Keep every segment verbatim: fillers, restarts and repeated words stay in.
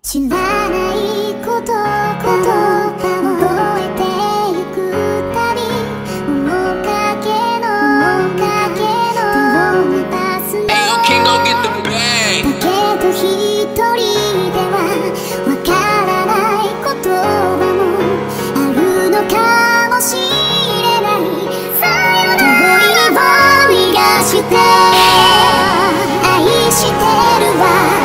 知らないことこと覚えてゆくたび面影の面影の手を伸ばすのだけど一人ではわからない言葉もあるのかもしれないさよならを逃がして愛してるわ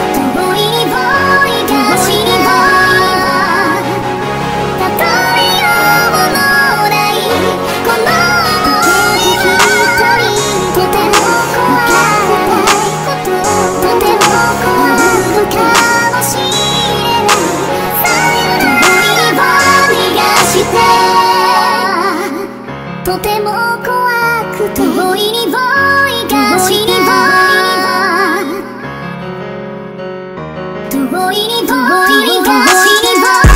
とても怖くて遠いにボイがした遠いにボイがした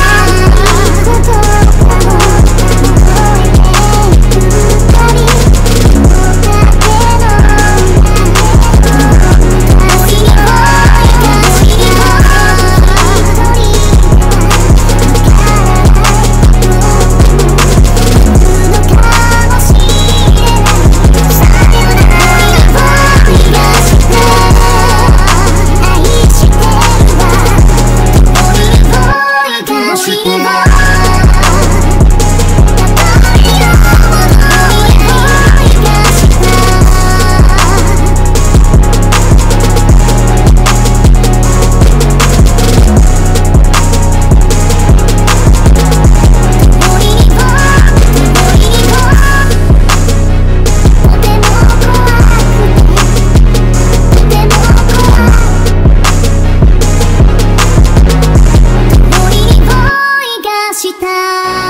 した